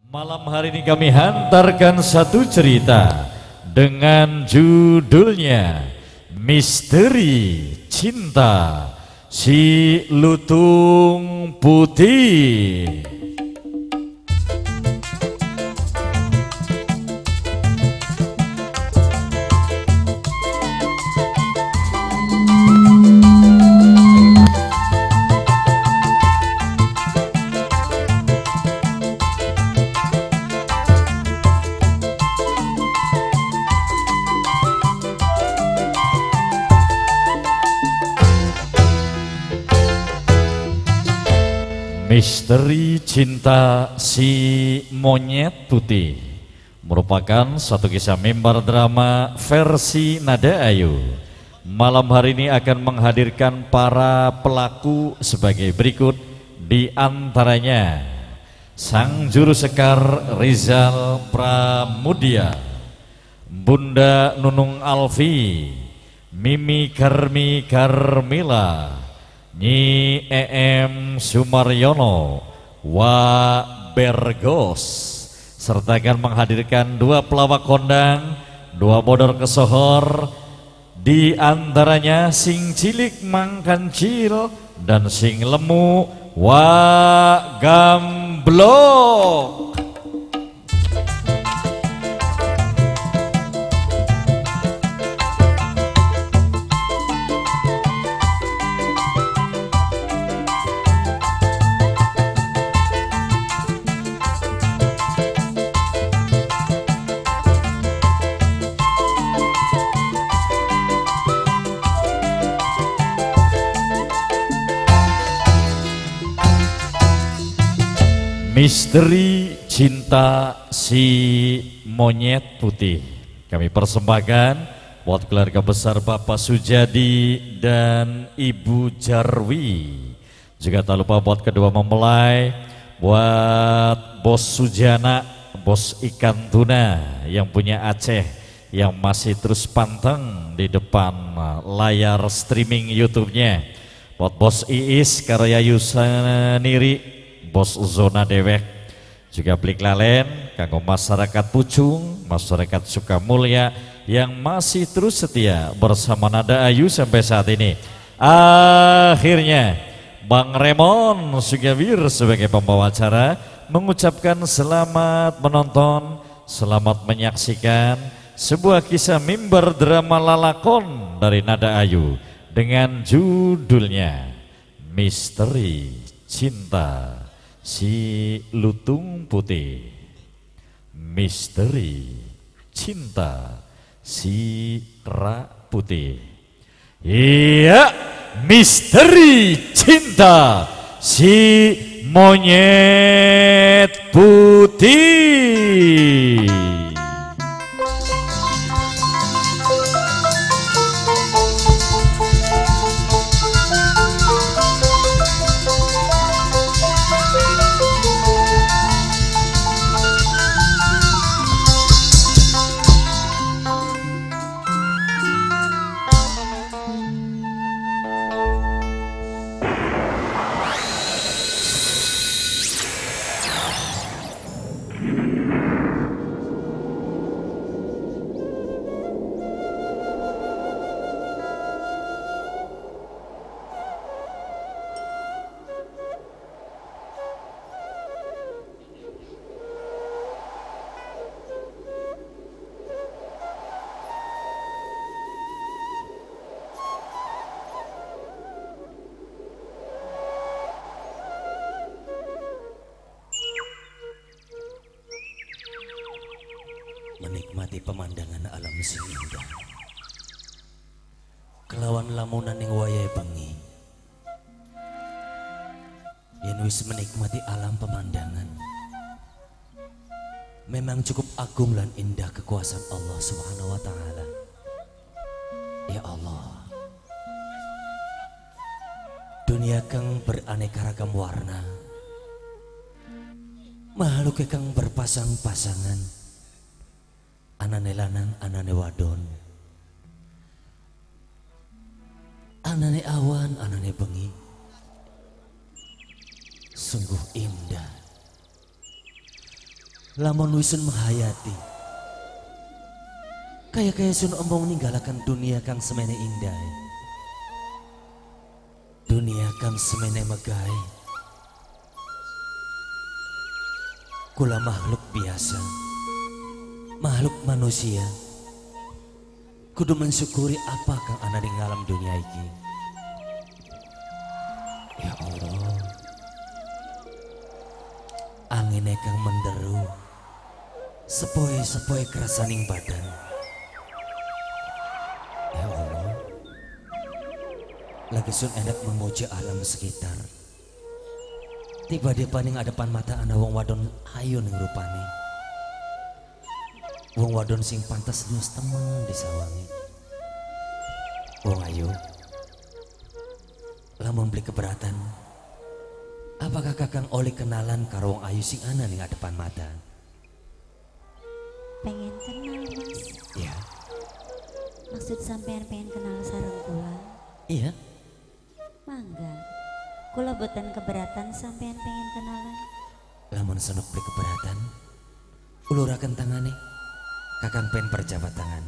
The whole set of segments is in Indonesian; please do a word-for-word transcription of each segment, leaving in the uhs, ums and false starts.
Malam hari ini kami hantarkan satu cerita dengan judulnya Misteri Cinta Si Lutung Putih. Misteri Cinta Si Monyet Putih merupakan suatu kisah mimbar drama versi Nada Ayu. Malam hari ini akan menghadirkan para pelaku sebagai berikut, di antaranya sang juru sekar Rizal Pramudia, Bunda Nunung Alfi, Mimi Karmi Karmila, Nyi Em Sumaryono, Wa Bergos, serta akan menghadirkan dua pelawak kondang, dua bodor kesohor, di antaranya sing cilik mang kancil dan sing lemu Wa Gamblok. Misteri Cinta Si Monyet Putih kami persembahkan buat keluarga besar Bapak Sujadi dan Ibu Jarwi. Juga tak lupa buat kedua mempelai, buat Bos Sujana, Bos Ikan Tuna yang punya Aceh, yang masih terus panteng di depan layar streaming YouTube-nya. Buat Bos Iis Karya Yusaniri, Bos Zona Dewek, juga Blik Lalen, kanggo masyarakat Pucung, masyarakat Sukamulya yang masih terus setia bersama Nada Ayu sampai saat ini. Akhirnya Bang Remon Sugawir sebagai pembawa acara mengucapkan selamat menonton, selamat menyaksikan sebuah kisah mimbar drama lalakon dari Nada Ayu dengan judulnya Misteri Cinta Si Lutung Putih. Misteri Cinta Si Rak Putih. Iya, Misteri Cinta Si Monyet Putih. Menikmati pemandangan alam sing indah, kelawan lamunan yang wayai bengi, yen wis menikmati alam pemandangan, memang cukup agung dan indah kekuasaan Allah Subhanahu wa Ta'ala. Ya Allah, dunia kang beraneka ragam warna, makhluk kang berpasang-pasangan, anane lanang, anane wadon, anane awan, anane bengi, sungguh indah. lamun wisun menghayati kaya kaya sun embong ninggalakan dunia kang semene indah, dunia kang semene megah. Kula makhluk biasa, makhluk manusia, kudu mensyukuri apa kang ana di alam dunia iki. Ya Allah, angin kang menderu, sepoi-sepoi kerasaning badan. Ya Allah, lagi sun enak memuji alam sekitar. Tiba di paning hadapan mata ana wong wadon ayu ning rupane. Wong wadon sing pantas nyus temen disawangi. Wong ayu, lamun beli keberatan, apakah kakang oleh kenalan karo wong ayu sing ana ning hadapan mata? Pengen kenal mas. Iya. Maksud sampean pengen kenal sareng kula? Iya. Mangga. Kula boten keberatan sampean pengen kenalan. Lamun senuk beli keberatan, uluraken tangane, kakang pengen perjabat tangan.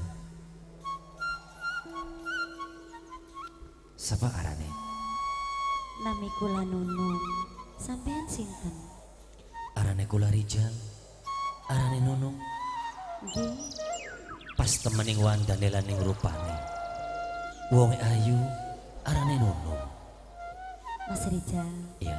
Sapa arane? Nami kula Nunung. Sampean sinten? Arane kula Rijal, arane Nunung. Nggih. Pas temening wandane lan ning rupane. Wong ayu, arane Nunung. Mas Rijal, Iya.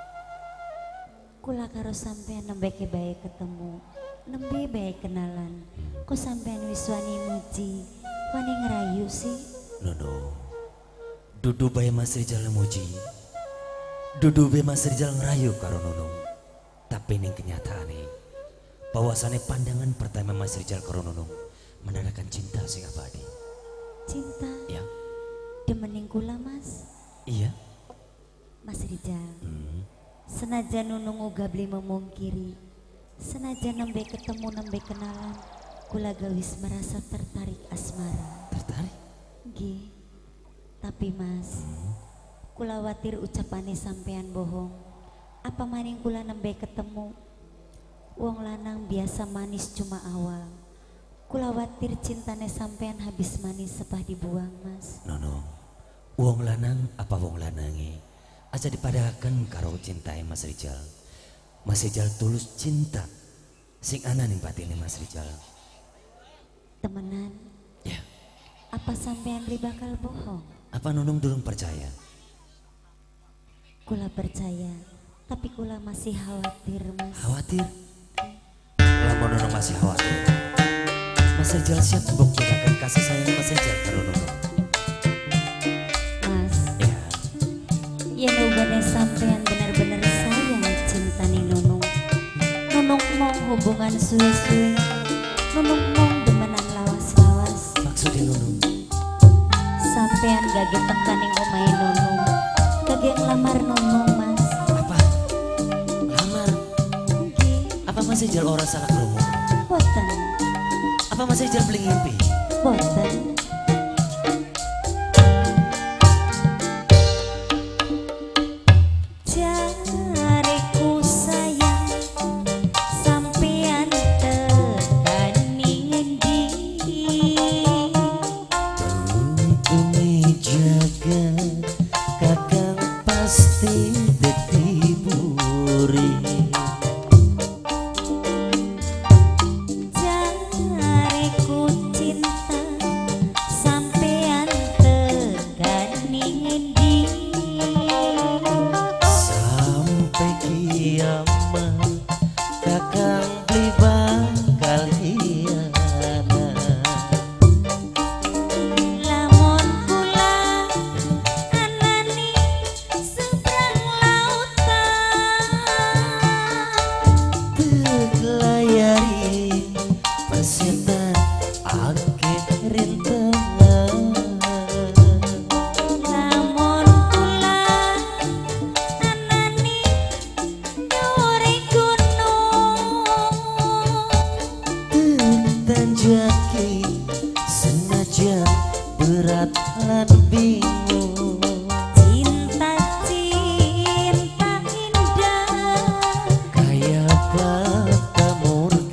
kula karo sampean nembe bae ketemu, nembe bae kenalan. Kok sampean wis wani muji, wani ngerayu sih? Nunung. Dudu bae Mas Rijal muji. Dudu bae Mas Rijal ngerayu karo Nunung. Tapi ning kenyataane, bahwasane pandangan pertama Mas Rijal karo Nunung menandakan cinta sing abadi. Cinta? Ya. Demening kula mas. Iya. Mas Rijal, Hmm. senajan Nunung uga beli memungkiri, senajan nembe ketemu nembe kenalan, kula gawis merasa tertarik asmara. Tertarik? Nggih. Tapi mas, kula watir ucapane sampean bohong. Apa maning kula nembe ketemu, wong lanang biasa manis cuma awal. Kula watir cintane sampean habis manis sepah dibuang mas. Nunung. Wong lanang apa wong lanange? Aja dipadakan karo cintai Mas Rijal. Mas Rijal tulus cinta sing ana ning batine Mas Rijal. Temenan, Ya. apa sampean beli bakal bohong? Apa Nunung durung percaya? Kula percaya, tapi kula masih khawatir mas. Khawatir? Lamun Nunung masih khawatir, Mas Rijal siap membuktikan kasih sayang Mas Rijal karo Nunung. Mas, Ya. yen ugane sampean bener-bener sayang cintani Nunung. Nunung mong hubungan suwe-suwe. Nunung mong demenan lawas-lawas. Maksudnya Nunung? Sampean gage tekaning omahe Nunung. Gage ngelamar Nunung mas. Apa? Lamar? Nggih, Apa Mas Rijal ora salah krungu? boten, Apa Mas Rijal beli ngimpi? boten. Jariku sayang sampean tekaning endi. Tumi jaga kakang pasti detiburi. Jariku cinta sampean tekaning endi. Sampai kiamat kakang beli bakal hianat. Lamun kula anani seberang lautan. Terlayari persetan ake rintangan. Lamun kula anani nyuri gunung. Tanjaki senajan berat lan bingung. Cinta cinta indah Kaya bata murni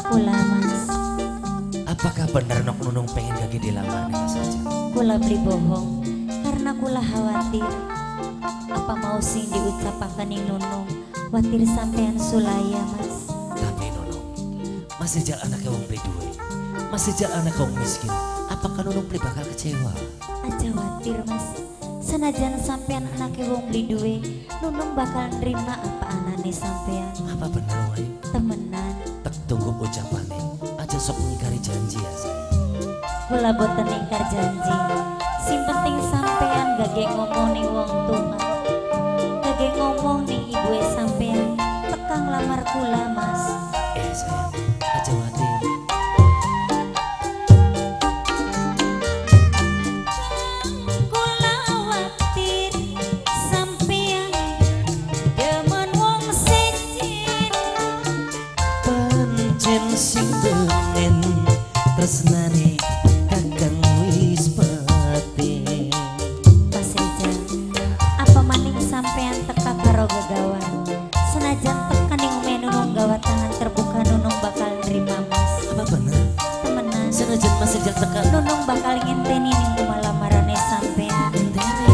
Kula mas, Apakah benar Nok Nunung pengen gagi dilamar nih saja? kula beli bohong karena kula khawatir apa mau sing diucapakan ning Nunung watir sampean sulaya mas. Tapi Nunung, masih jalan anak wong beli duit, masih jalan anak wong miskin. Apakah Nunung beli bakal kecewa? Aja watir mas, senajan sampean anake wong beli duwe Nunung bakal nerima apa anane sampean. Apa benar Wahyu? Temenan, Tak tunggu ucapannya, aja sok mengingkari janji ya sayang. kula boten ingkar janji. Sing penting sampean gage ngomong ning wong tuma, gage ngomong ning ibu sampean tekang lamar kula mas. Eh sayang, aja khawatir. Kula watir sampean demen wong siji, Pancen sing pengen tresnane kakang wis pati. Mas Rizal, apa maning sampean teka karo gegawan, senajan tekan ning omahe Nunung gawat tangan terbuka Nunung bakal nerima mas. Apa bener? Temenan, Senajan masih jak tekan Nunung bakal ngenteni ning rumah lamarane sampean. entene.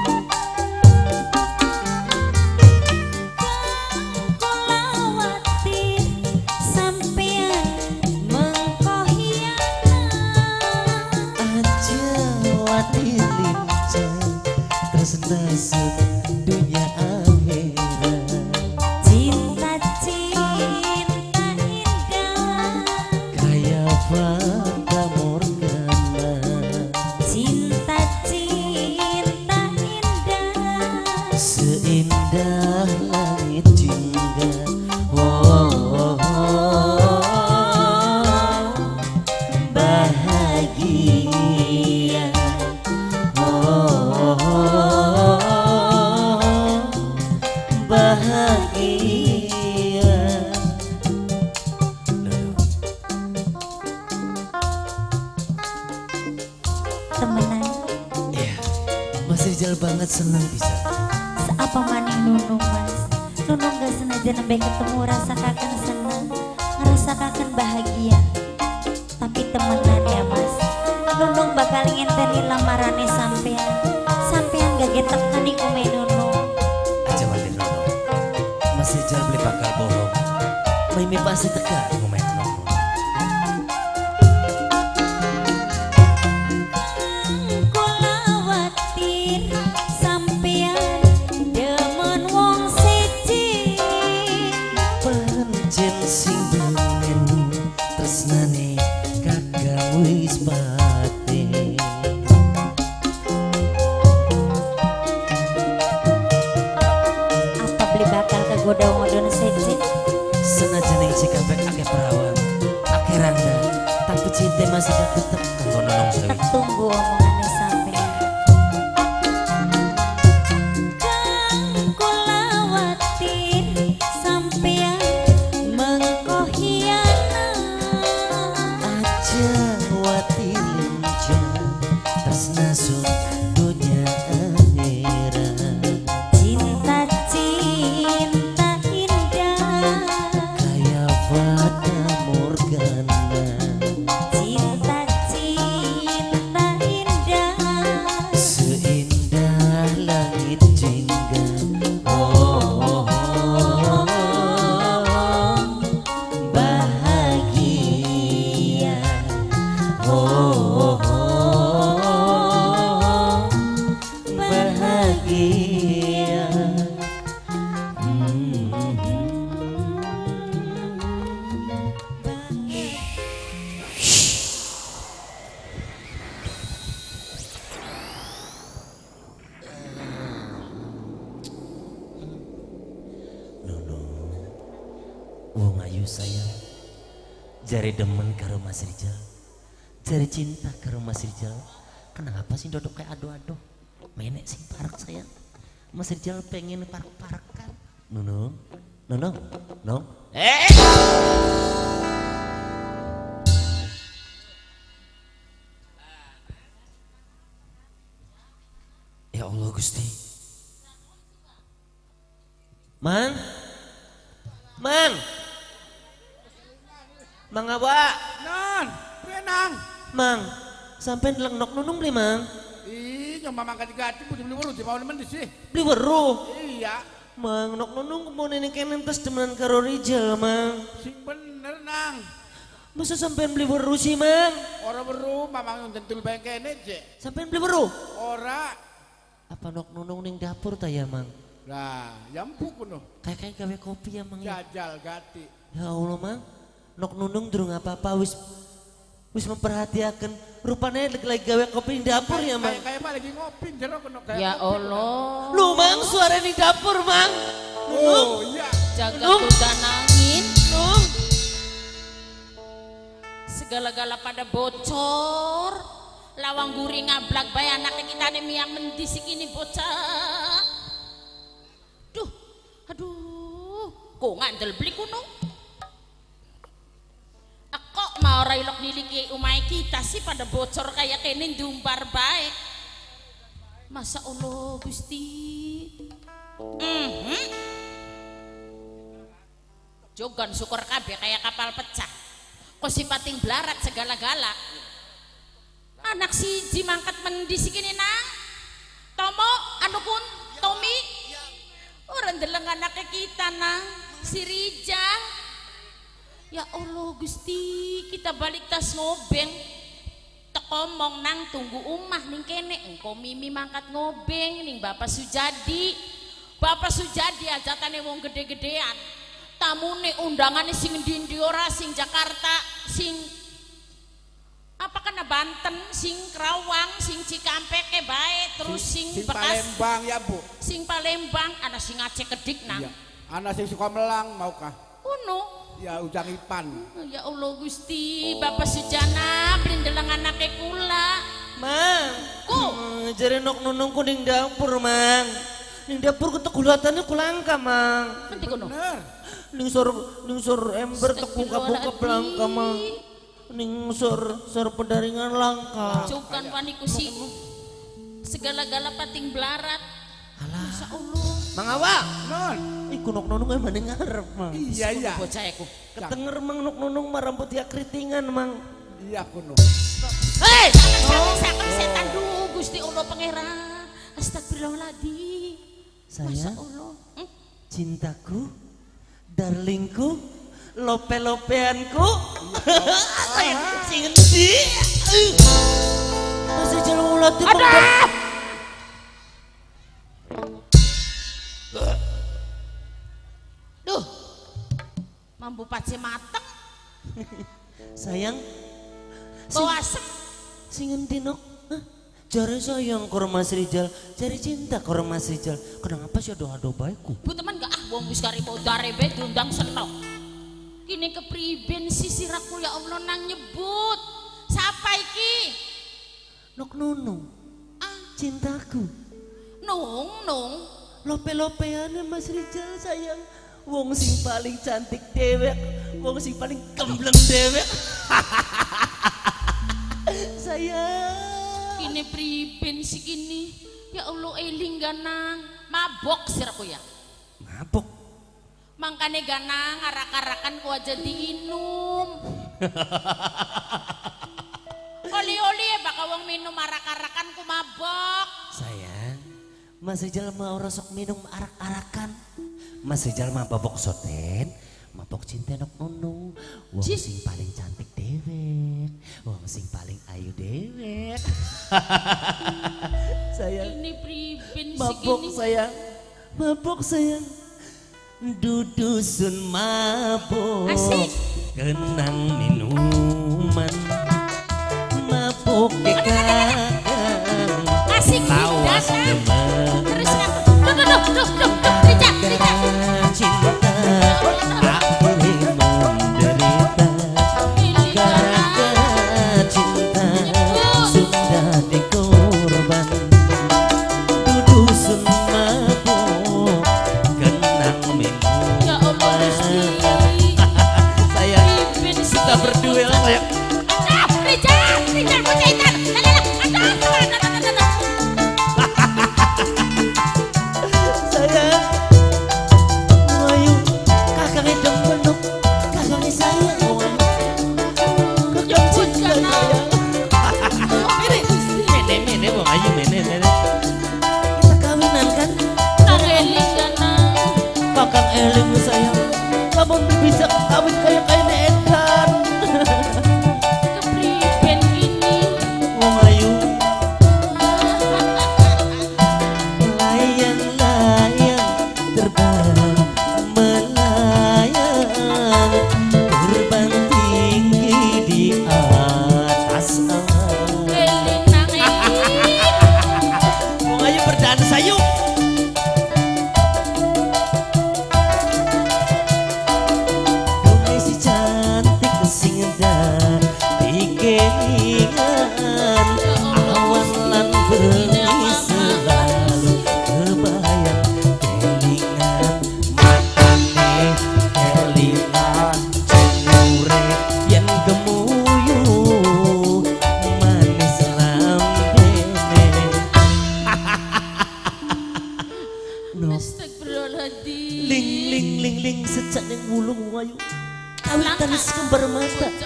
Kula watir sampean mengko hianat, Aja wati lincah tresna dunia akhirat. cinta cinta indah, Kaya Fata Morgana, cinta cinta indah, seindah langit jingga. Oh, bahagia. Oh, bahagia. temenan. Iya, Mas Rizal banget senang bisa. Seapa maning Nunung mas, Nunung gak sengaja nembe ketemu rasakaken senang, ngerasakaken bahagia. Tapi temenan ya mas, Nunung bakal ngenteni lamarane sampean, sampean gak tekan ning omahe Nunung. Aja watin Nono, Mas Rizal beli bakal bohong. Mimi pasti tekan ngomongin Nono. Kula watir sampean demen wong siji, Pancen sing pengen tresnane kakang wis pati. apa beli bakal kegoda ngodon siji. Senajan yang Cikampek ake perawan, ake randa, tapi cinta masih gak tetep kanggo Nonong Sawi. Tak tunggu omongane sampean. Kula watir sampean mengko hianat, Aja wati lincah tresna sun dunia akhirat. cinta cinta indah, Kaya Fata Morgana, cinta cinta indah, seindah langit jingga. Oh, bahagia. Oh, bahagia. Nono, wong ayu sayang, jari demen karo Mas Rizal, jari cinta karo Mas Rizal. Kenapa sih dodok kayak ado-ado? Menek sih parak sayang. Mas Rizal pengen parak-parak kan? Nono, Nono, Nono. Eh! Ya Allah Gusti. Man, Man, Mang Awa. Non, benang. Mang, sampai ndeleng nok nunung beli mang. Ih, nyoba makan digati putih beli weruh di mau nemen di sih. Beli weruh. Iya. Mang, nok nunung mau nenek kenen tes temenan karo Rijal mang. Sing bener nang. Masa sampean beli weruh sih mang? Ora weruh, mamang tentul bae kene je. Sampean beli weruh? Ora. Apa nok nunung ning dapur ta ya mang? Lah, ya empuk kuno. Kayak kayak gawe kopi ya mang. Jajal gati. Ya Allah mang, nok nunung durung apa-apa wis wis memperhatikan rupanya lagi gawe kopi di dapur ya mang. Kayak kayak apa lagi ngopi jero kuno kayak. Ya Allah. Lu mang suara di dapur mang. Oh iya. Jaga Nung. udah nangin. Nung. Segala-gala pada bocor. Lawang guri ngablak bae anaknya kita nih miang mendisik ini bocah. Duh, aduh, kok ngandel beli kuno? Kok mau railok niliki umai kita sih pada bocor kayak kene dumbar bae. Masa Allah Gusti. Mhm. Jogan syukur kabeh kayak kapal pecah. Kok sipating blarat segala-gala. Anak si jimangkat mendisikini nang. Tomo, anukun, Tommy. Orang deleng anaknya kita nang. Si Rijal. Ya Allah Gusti, kita balik tas ngobeng. Tak ngomong nang tunggu umah ning kene. Engkau mimi mangkat ngobeng ning Bapak Sujadi. Bapak Sujadi ajatane wong gede-gedean. Tamune undangane sing ndi-ndi ora sing Jakarta, sing apa kena Banten, sing Kerawang, sing Cikampek bae, terus sing, Sing Bekas, Palembang ya Bu. sing Palembang, ana sing Aceh Kedik nang. Iya. Anak sing suka melang maukah? Uno. Ya ujang Ipan. Ya Allah Gusti, Bapak Sujana blindeleng anake kula. Mang, Ku. hmm, jare nok nunung ku ning dapur mang. Ning dapur ketegulatannya kulangka mang. Nanti kono. Bener. Ning sor ning sor ember tebuka-buka pelangka mang. Ning sor sor pendaringan langka. Jogan paniku si segala-gala pating blarat. Masya Allah. Mang Awa, Non. iku nok nunung emang ning ngarep mang. Iya iya. Bocah aku. Ketenger mang nok nunung mah rambut ya keritingan mang. Iya kuno. Hei, sakan sakan setan duh Gusti Allah pangeran. Astagfirullahaladzim. Masya Sayang, Allah. Hmm? cintaku, darlingku, lope-lopeanku. Sayang, sing endi? Masih jalan ulat di bawah. Duh. Mambu pace mateng. Sayang, Bawa asem. sing endi nok? Hah? Jare sayang karo Mas Rijal, jare cinta karo Mas Rijal. Kenapa sih ado-ado baikku? Bu teman gak ah wong wis kari mau darebe diundang senok. Kini kepriben sisiraku ya Allah nang nyebut. Siapa iki? Nok nunung, Ah, cintaku. nung nung. Lope-lopeane Mas Rijal sayang. Wong sing paling cantik dewek, wong sing paling gembleng dewek. Sayang. Kini priben si kini. Ya Allah eling ganang. Mabok siraku ya. Mabok. Mangkane ganang arak-arakan ku aja diinum. Oli-oli baka wong minum arak-arakan ku mabok. Sayang, Mas Rijal mah ora sok minum arak-arakan. Mas Rijal mah babok soten, mabok cinta nok nunung. Wong Cin- sing paling cantik dewek, wong sing paling ayu dewek. Sayang, Ini priben si mabok kini. sayang, mabok sayang. Dudusun mabok, Asik. kenang minuman, mabok kakang. Asik Lawas datang. demen. Terus kan. Duh duh duh duh duh duh. Rijak rijak. Cinta aku menderita gara-gara cinta sudah dikorban. Dudusun mabuk kenang minuman. Ya Allah Gusti. Sayang, Priben si kita kini. berduel sayang. Ah, rijak rijak bocah ikan. Lala aduh aduh aduh aduh. Sayang, ayo kakaknya demen dong, kakaknya sayang. Oh, ayo.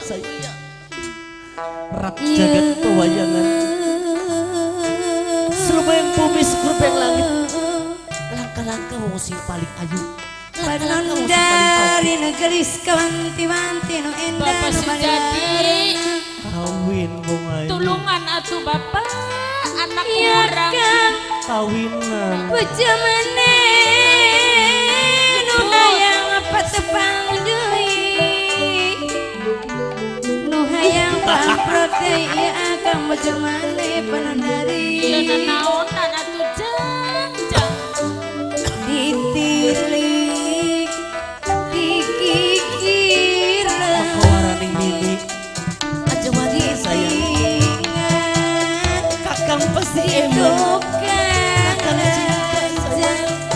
saya rak jagat pewayangan selubayang bumi sekurbeng langit langkah-langkah wong sing paling ayu Panon dari negeri kawanti-wanti no endah Bapak Sujadi kawin wong ayu tulungan atuh Bapak anak Iya kurang kang kawinan Pujamane Nu hayang apa tepang deui Nu hayang pamprot deui ieu akang pujamane panandari ieu nanaonan atuh jang jang ditilik dikikir makawaraning mini aja wadi sayang kakang pasti emang kakang cinta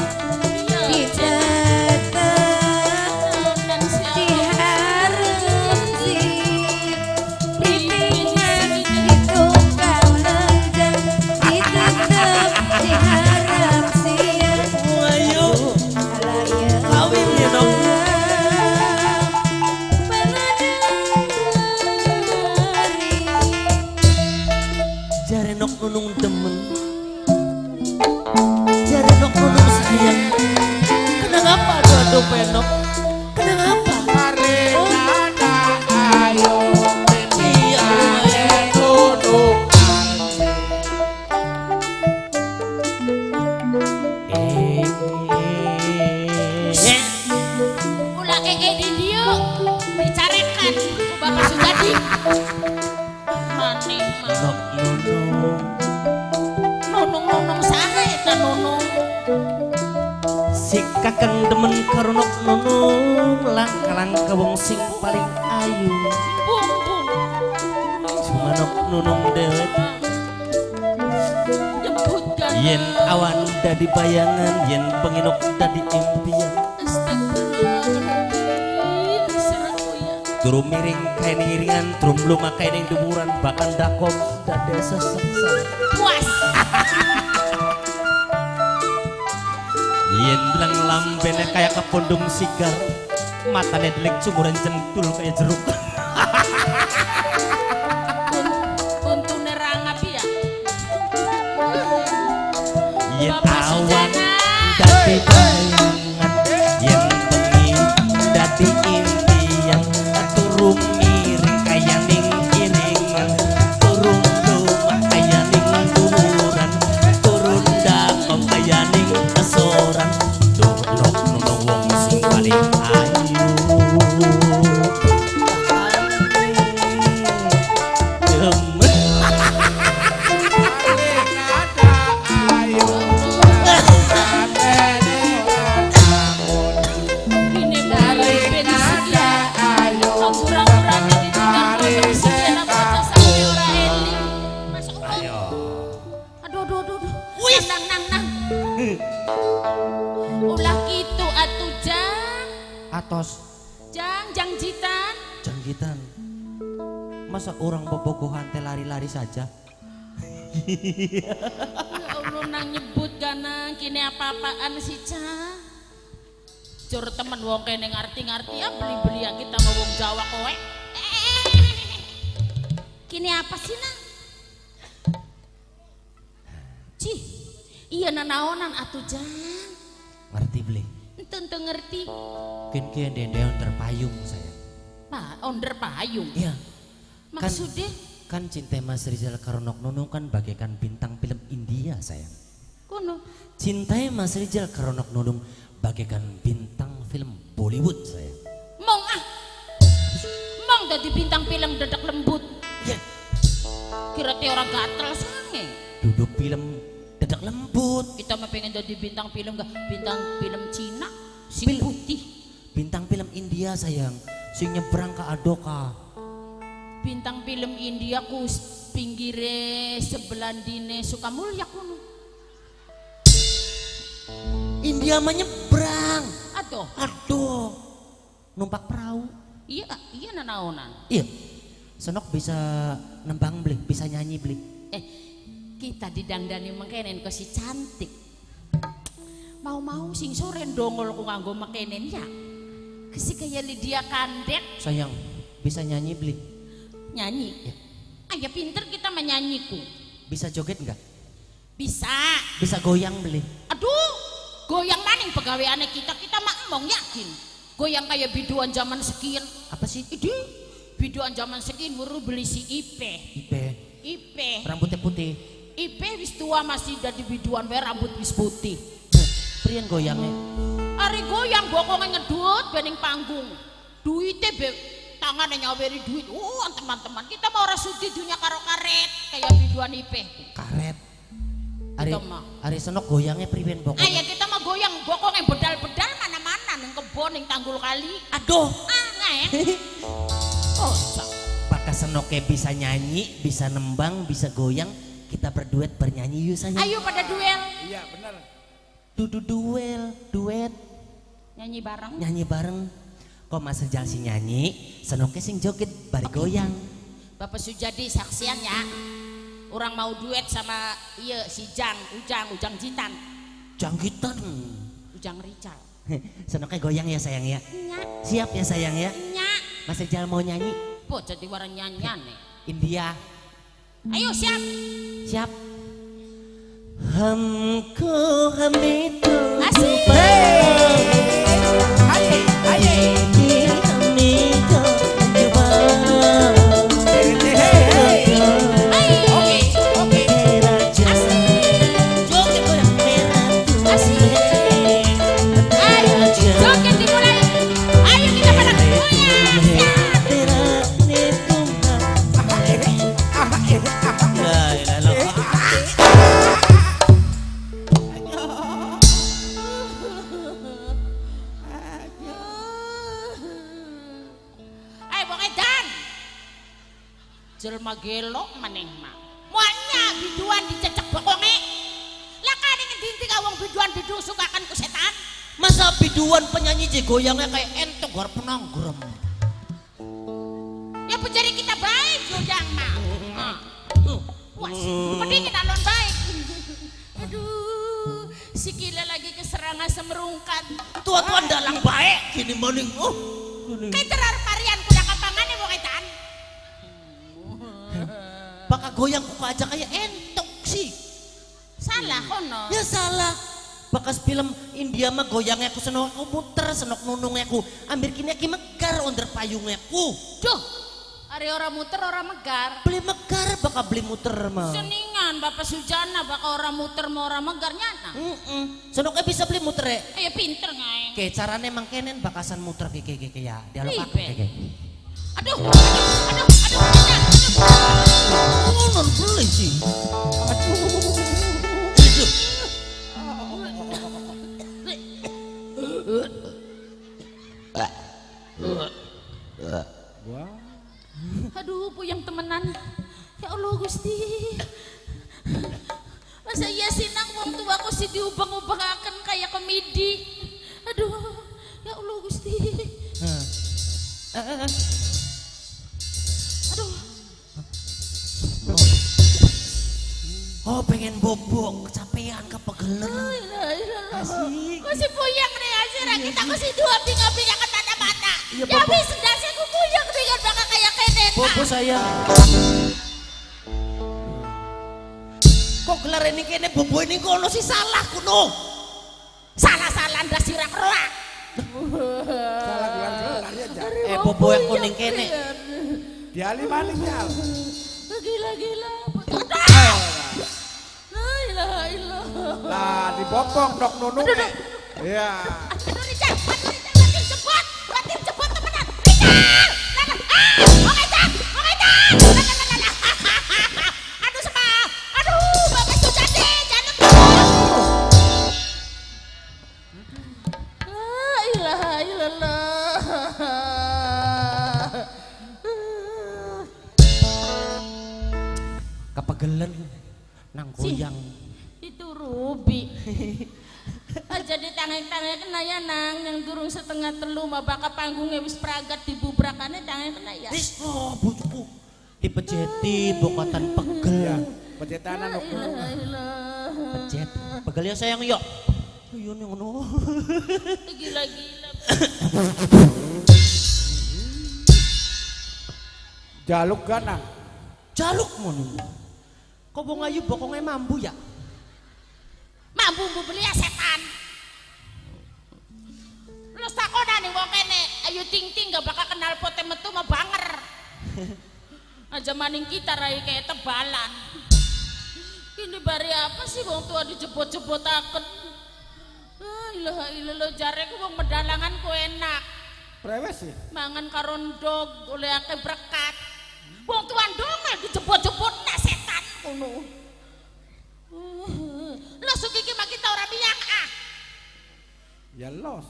Jarenok nunung demen Jarenok nunung sayang Kenapa aduh-aduh penok Kenapa Marinada ayo Iya duduk Eh ulah ee di dieu dicarekan ku Bapak Sujadi maneh mah Nok nunung nunung-nunung saha eta nunung Si kakang demen karo nok nunung Langka-langka wong sing paling ayu bung bung Cuma nok nunung dewet nyebutkan Yen awan dadi bayangan Yen penginok dadi impian astagfirullahaladzim seraku ya Turum miring kain iringan Turum lunga kain yang dumuran Bahkan dakom dada seseksa puas Yen bilang lambene kayak kepondong sigar Matanya delik cumuran centul kayak jeruk untuk nerangap ya Yen Bapak awan Sujana. dadi bayangan Yen bengi dadi impian Turum miring kaya ning iringan Turun lumah kaya ning dumuran Turun dakom kaya ning kesoran Turun nunung wong sing paling ayu Demen Marinada ayo ini dari Marinada ayo kurang-kurangnya ditinggal untuk segala bocah sampai ora eling masuk ayo aduh aduh aduh aduh nang nang nang ulah gitu atuh jang Atos jang jang jitan janggitan Masa orang bobogohan teh lari-lari saja ya Allah nang nyebut gana kini apa-apaan sih cah jur temen wong kene ngarti-ngarti ya beli-beli yang kita mau wong Jawa kowe kini apa sih nang cih iya nanaonan atuh jang Ngerti beli ente ngerti Mungkin dendeon terpayung sayang pak onder payung Iya maksudnya Kan cinta Mas Rizal Karonok Nunung kan bagaikan bintang film India sayang kono Cinta Mas Rizal Karonok Nunung bagaikan bintang film Bollywood sayang mong ah mong dadi bintang film dadak lembut Ya kira teh orang gatel sange duduk film dadak lembut kita mah pengen jadi bintang film gak bintang film Cina sing Bil- putih Bintang film India sayang Sing nyebrang ke Adoka bintang film India ku pinggire sebelah dine Sukamulya kuno India menyeberang aduh Aduh Numpak perahu iya iya nanaonan Iya Senok bisa nembang beli Bisa nyanyi beli eh kita didangdani mengkenen ke si cantik mau-mau sing sore dongol ku nganggo mekenen ya kesi kaya Lydia Kandek Sayang Bisa nyanyi beli? Nyanyi. Ya. Ah ya pinter kita menyanyiku. Bisa joget nggak? Bisa. Bisa goyang beli? Aduh, goyang maning pegawaiannya kita kita mah emang yakin. Goyang kayak biduan zaman sekian. Apa sih? Idi, biduan zaman sekian baru beli si Ipe. Ipe. Ipe. Rambutnya putih. Ipe wis tua masih dari biduan bae rambut wis putih. Prian goyangnya? Ari goyang bokongnya ngedut bening panggung. Duitnya be tangannya nyaweri duit. Oh teman-teman kita mau orang sudi dunia karo karet kayak biduan Ipe. Karet. Ari, Kita mah. Ari senok goyangnya prian bokongnya? Ayah kita mah goyang bokongnya bedal-bedal mana-mana neng kebon neng tanggul kali. Aduh. Ah nggak Oh cak. Pakai senoknya bisa nyanyi, bisa nembang, bisa goyang. Kita berduet bernyanyi yuk sayang. Ayo pada duel. Iya benar. Dudu duel, duet, Nyanyi bareng. nyanyi bareng. Kok Mas Rijal sing nyanyi, senoknya sing joget, bari goyang. Bapak Sujadi saksian ya. Orang mau duet sama iya si Jang, Ujang, Ujang Jitan, Janggitan. Ujang Rical. Senoknya goyang ya sayang ya. Nyak, Siap ya sayang ya. nyak. Mas Rijal mau nyanyi Po jadi warna nyanyian nih. India. Ayo siap. Siap. Hamko hamitu. Asik. Aye, aye. Hamitu. Oke, oke. Joget goyang merah. Ayo, joget dimulai. Ayo kita pada goyang. Ayo Bang Edan. Jelma gelok maneh mak. Muanya biduan dicecek bokonge. Lah kane ngendi kawong biduan bidu sukakan ku setan. Masa biduan penyanyi je goyangnya kayak entok gar penanggrem. Ya penjari kita baik goyang mak. Nah. Wah, mending kita non baik. Aduh, si Kila lagi keserangan semerungkat. Tua-tua dalang baik gini maning. Oh. Kayak terar parian kuda kapangan ya Bang Edan. Baka goyang ku aja kayak entok sih. Salah kono. Ya salah. Bakas film India mah goyangnya ku senok aku muter senok nunungnya ku ambil kini aki megar onder payungnya ku. Duh, hari orang muter orang megar. Beli megar baka beli muter mah. Seningan Bapak Sujana bakal orang muter mau orang megar nyana. Mm senoknya bisa beli muter ya. Ayo pinter ngai. Kayak caranya emang kenen bakasan muter kayak kayak kayak ya. Dialog aku Lipe. kayak kayak. Aduh, aduh, aduh, aduh, aduh, aduh. Oh non beli sih. Aduh. Aduh, puyeng temenan. Ya Allah Gusti. Masa iya sinang wong tuaku si diubang-ubang-akan kayak komedi. Aduh, ya Allah Gusti. Aduh. Oh pengen bobok, kecapean, kepegelan. Asik. Ku si puyeng nih asira kita ku si dua pinga-pinga ke mata-mata. Iya, Ya Bobo. wis ndase ku puyeng dengan bakal kayak kenen. Bobo saya. Kok gelar ini kene bobo ini kono sih salah kuno. Salah-salah ndas sirah roak. Salah gelar-gelar ya, Jak. Eh bobo yang kuning kene. Diali maning, Jal. Gila-gila. La ilaha illallah. Lah, dibopong dok nunung. Iya. Aduh Rijal, aduh Rijal, batin jebot, batin jebot temenan. Rijal, ah, Bang Edan, Bang Edan. Aduh sama, aduh Bapak Sujati, jangan La ilaha illallah. Kepegelan nang goyang. Itu Ruby. Aja di tangan-tangan kena ya nang yang durung setengah telu mah bakal panggungnya wis pragat dibubrakane tangan kena ya. Wis oh butuhku. Dipejeti bokatan pegel. Ya, pecetanan dok nunung. La ilaha. Pejet. Pegel ya sayang yo. Yo nih ngono. Gila-gila. Jaluk ganang. Jaluk mono. Kok wong ayu bokonge mambu ya? Mambu mbu beli ya setan. Lu sakonane wong kene ayu ting-ting gak bakal kenal pote metu mah banger. Aja maning kita rai kayak tebalan. Ini bari apa sih wong tua dijebot-jebotaken. Ah ilaha illallah jare ku wong medalangan ku enak. Prewes sih. Mangan karondog oleh akeh berkat. Wong tua dongel dijebot-jebot nak setan ngono. Uh, lo sukiki mah kita ora biang ah. Ya los.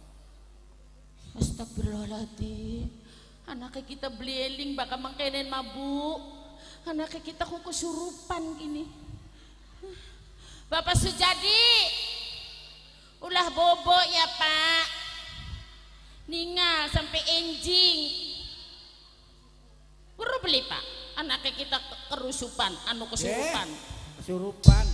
Astagfirullahaladzim. Anaknya kita beli eling bakal mengkenen mabuk. Anaknya kita kok kesurupan gini. Bapak Sujadi, ulah bobo ya Pak. Ningal sampai enjing. Buru beli Pak. Anaknya kita kerusupan, anu kesurupan. Eh, kesurupan.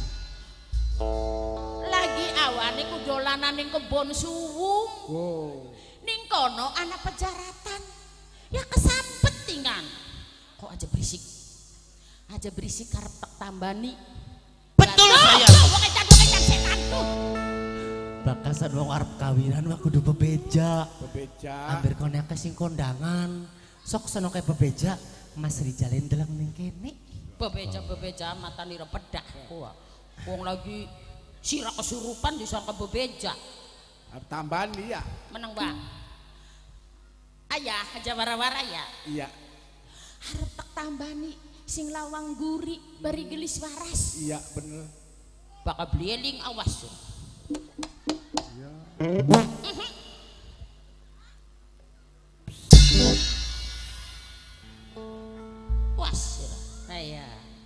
Lagi awane ku dolanan ning kebon suwung. Wow. Ning kono anak pejaratan. Ya kesampet tingan. Kok aja berisik. Aja berisik karep tak tambani. Betul saya. Wong edan-edan setan tuh. Bakasan wong arep kawinan mah kudu bebeja. Bebeja. Ambil koneke sing kondangan. Sok sono kayak bebeja. Mas Rijal ndeleng ning kene. Bebeja-bebeja mata nira pedah. Wong lagi sira kesurupan disangka bebeja. Tambani ya. Menang Bang. Ayah aja wara-wara ya. Iya. Harap tak tambani sing lawang guri bari gelis waras. Iya bener. Bakal beli eling awas yo. Iya. Was. Aya.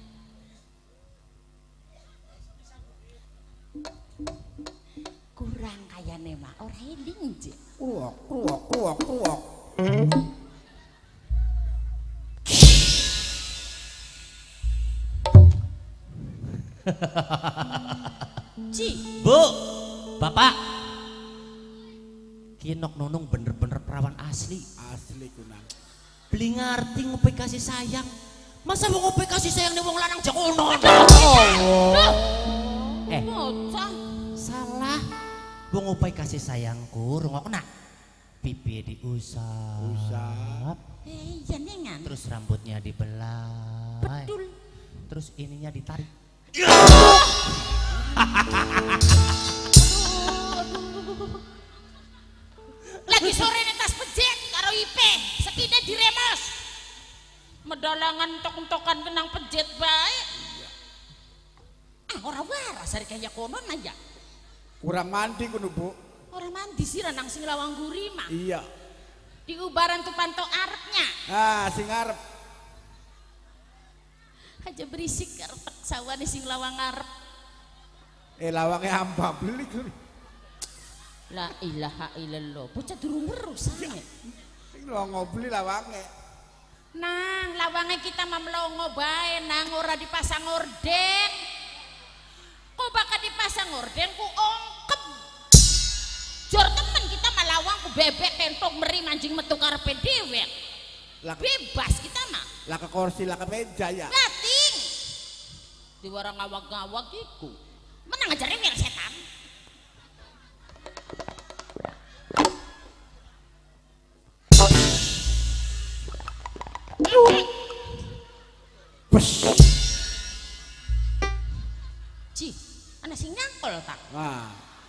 Kurang kayane mah ora eling je. Kruok kruok kruok kruok. Ci, Bu, Bapak. Kinok Nunung bener-bener perawan asli. Asli kunang. Beli ngerti ngopi kasih sayang. Masa mau ngopi kasih sayang nih wong lanang jakono. Eh, bocah. salah. Wong ngopi kasih sayangku rungokna. Pipi diusap. Usap. Eh, iya nengan. Terus rambutnya dibelai. Betul. Terus ininya ditarik. Lagi sore nih tas pejek karo Ipe, sekine diremos. Medalangan tok-tokan kenang pejet bae. Ah, ora waras ari kaya kono aja. Kurang mandi kudu Bu. Ora mandi sih nang sing lawang guri mah. Iya. Di ubaran tuh panto arepnya. Ah sing arep. Aja berisik karo tek sawane sing lawang arep. Eh lawangnya amba beli kuwi. La ilaha illallah. Bocah durung weruh sange. Sing longo beli lawangnya. Nang lawangnya kita mah melongo bae nang ora dipasang orden. Kok bakal dipasang orden ku ongkep. Jor temen kita mah lawang ku bebek kentok meri mancing metu karepe dewek. Bebas kita mah. Lah ke kursi lah ke meja ya. Lating. Di warang ngawag-ngawag iku. Menang aja remel setan. Ci, ana sing nyangkol tak? Nah.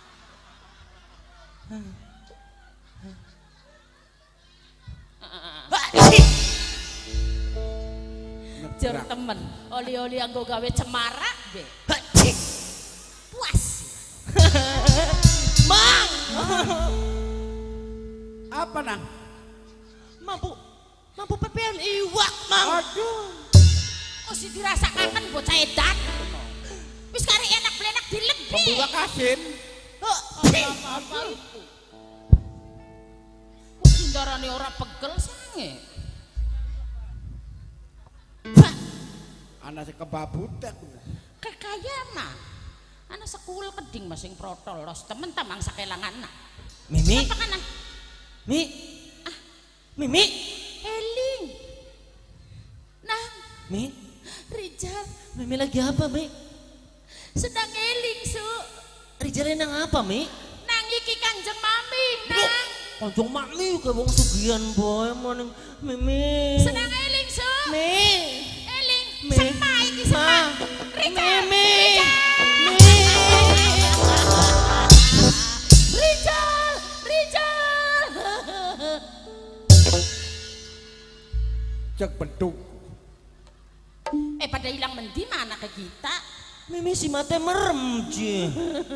Jor temen, oli-oli anggo gawe cemara be. Puas. Mang, Apa nang? mampu, mampu pepean iwak, Mang. Aduh. Kok sih dirasakan bocah edan. Wis kari enak belenak dilebih. Pembuka kasin. Apa itu? Kok sindarane ora pegel sange. Anak si kebabutek. Kekaya mah. Ana sekul keding masing protol los temen tamang sakelangan nak. Mimi, Apa kana? Mi, Mimi, Eling. Mi, Rijal, Mimi lagi apa, Mi? sedang eling su. Rijal nang apa, Mi? Nang iki kanjeng mami, nang. Kanjeng mami kayak wong sugihan boy maning Mimi. Sedang eling su. Mi. Eling, Mi. sepa iki sepa. Rijal, Mimi. Rijal, Rijal. Cek beduk. Eh pada hilang mendi mana ke kita? Mimi si mata merem, Ji.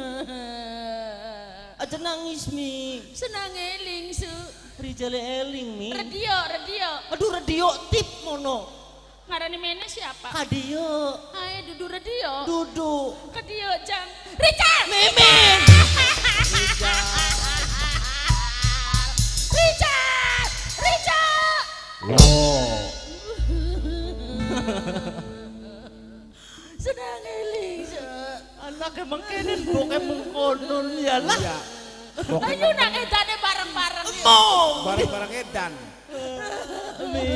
Aja nangis, Mi. Senang eling su. Rijal eling, Mi. Radio, radio. Aduh, radio tip mono. Ngarani mene siapa? Kadio. Ayo dudu radio. Duduk. Radio jang. Rijal. Mimi. Rijal, Rijal. Loh, Senang eling su. Anak emang kenen bok emang konon ya lah. Iya. Ayo nang edane bareng-bareng. Mau. Barang-barang edan. Mi.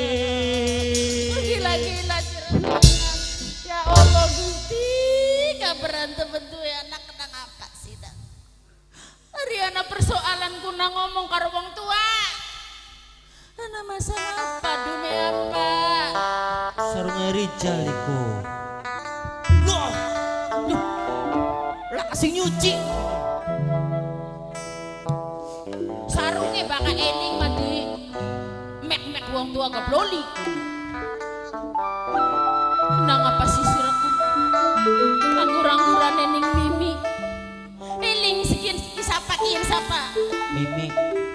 Gila-gila jerengan. Ya Allah Gusti, berantem bentuk anak kenang apa sih dah? Ariana persoalanku nang ngomong karo wong tua. Ana masalah apa dume apa? Sarungnya Rijal iku. Loh. Loh. Lah kasih nyuci. Sarungnya bakal eling mati. Mek-mek wong tua gabloli. Nang apa sih siraku? Anggur-angguran ning Mimi. Eling sekian sapa kian sapa. Mimi.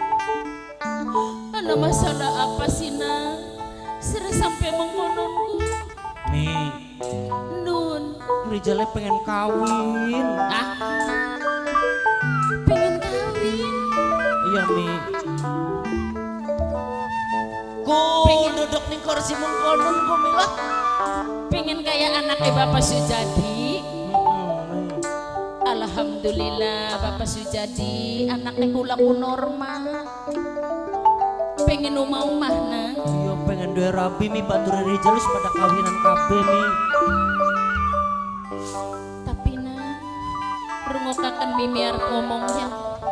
Ada masalah apa sih nang? Sere sampai mengkononku. Mi. Nun. Rijalnya pengen kawin. Ah? Pengen kawin? Iya, Mi. Ku duduk ning kursi mengkonon ku milah. Pengen kayak anaknya Bapak Sujadi. Alhamdulillah Bapak Sujadi anaknya kulaku normal. Pengen umah-umah nang. Iya pengen dua rapi Mi batur Rijal wis pada kawinan kabeh Mi. Tapi nang rungokakan Mimi arep ngomongnya.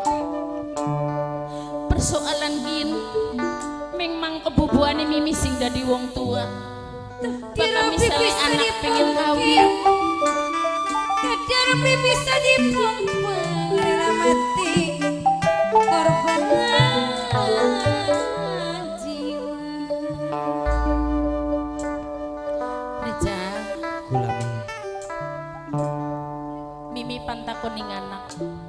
Persoalan gin memang kebubuhane Mimi sing dadi wong tua. Bakal misalnya anak pengen kawin. Kadar bisa dipompa rela mati korban jiwa. Rijal, Gula Mi. Mimi pantakon ning anak.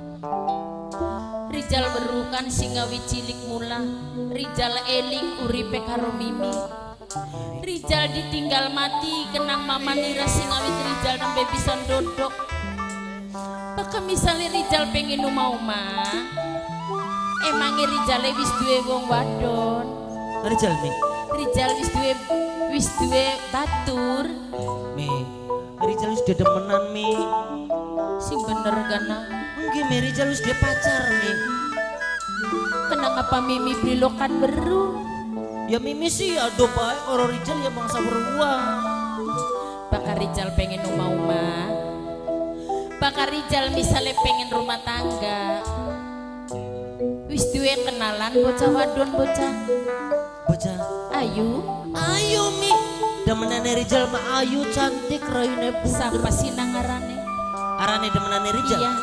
Rijal berukan singawi cilik mula. Rijal eling uripe karo Mimi. Rijal ditinggal mati kenang mama nira singawi Rijal nembe bisa dodok. Maka misalnya Rijal pengen uma-uma, emangnya Rijal wis duwe wong wadon. Rijal Mi. Rijal wis duwe wis duwe batur. Mi. Rijal wis dedemenan Mi. Sing bener kan nang? Nggih Mi Rijal wis duwe pacar Mi. Kenapa Mimi belokan beru? Ya Mimi sih aduh bae karo Rijal ya bangsa beruang. Bakar Rijal pengen uma-uma. Bakar Rijal misalnya pengen rumah tangga. Wis duwe kenalan bocah wadon bocah. Bocah. Ayu, Ayo Mi. Demenane Rijal mah ayu cantik rayune bu. sapa sih nang ngarane? Arane demenane Rijal. Iya.